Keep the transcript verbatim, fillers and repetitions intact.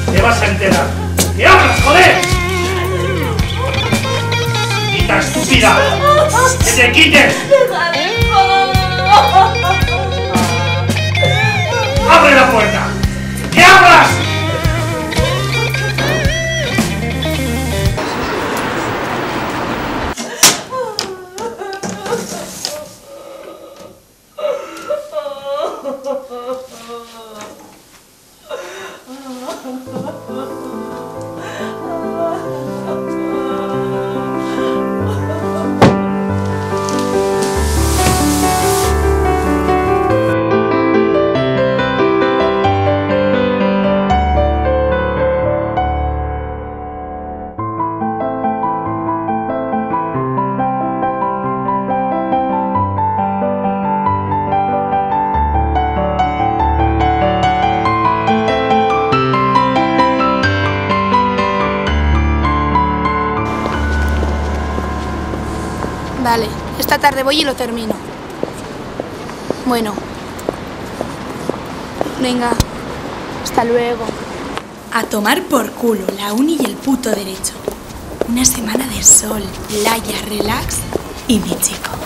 Te vas a enterar. ¡Que abras, joder! ¡Quita, estúpida! ¡Que te quites! ¡Abre la puerta! ¡Que abras! Vale, esta tarde voy y lo termino. Bueno. Venga, hasta luego. A tomar por culo la uni y el puto derecho. Una semana de sol, playa, relax y mi chico.